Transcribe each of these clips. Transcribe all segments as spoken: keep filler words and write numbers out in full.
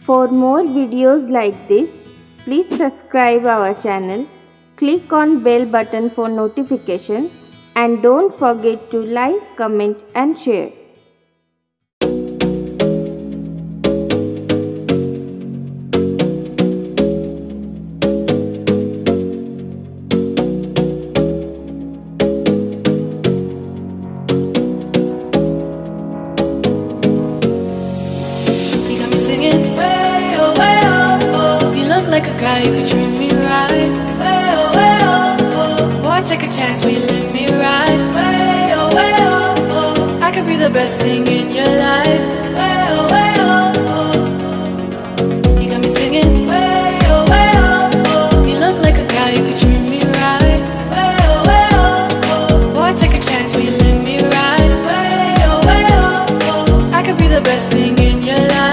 For more videos like this, please subscribe our channel, click on bell button for notification, and don't forget to like, comment and share. Singing way oh way oh oh, you look like a guy who could treat me right. Way oh way oh oh, boy take a chance, will you let me ride? Way oh way oh oh, I could be the best thing in your life. Way oh way oh oh, you got me singing way oh way oh oh, you look like a guy who could treat me right. Way oh way oh oh, boy take a chance, will you let me ride? Way oh way oh oh, I could be the best thing in your life.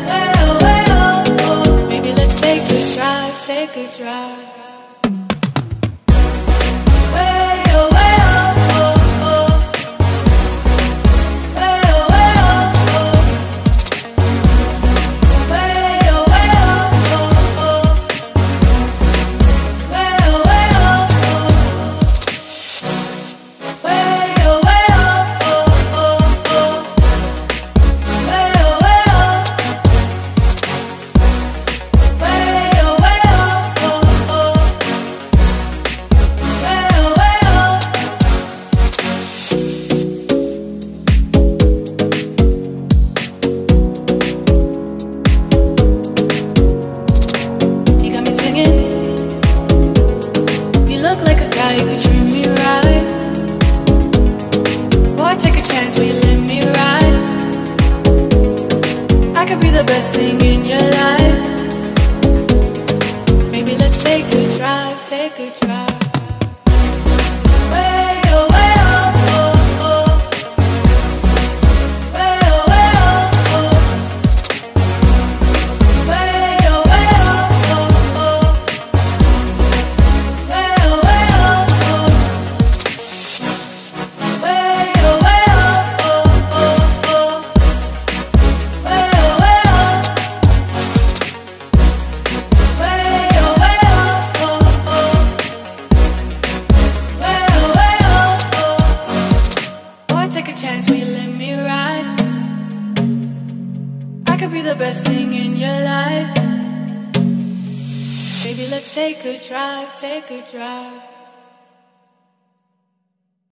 Take a drive. Way oh way oh oh oh. Way oh way oh oh. Way oh way oh oh oh. Way oh way oh oh. Way oh way oh oh oh. Way oh way oh. Look like a guy who could treat me right. Boy, take a chance, will you let me ride? I could be the best thing in your life. Maybe let's take a drive, take a drive. Way oh way oh oh oh. Way oh way oh oh. Way oh way oh oh oh. Take a chance, will you let me ride? I could be the best thing in your life. Baby, let's take a drive, take a drive.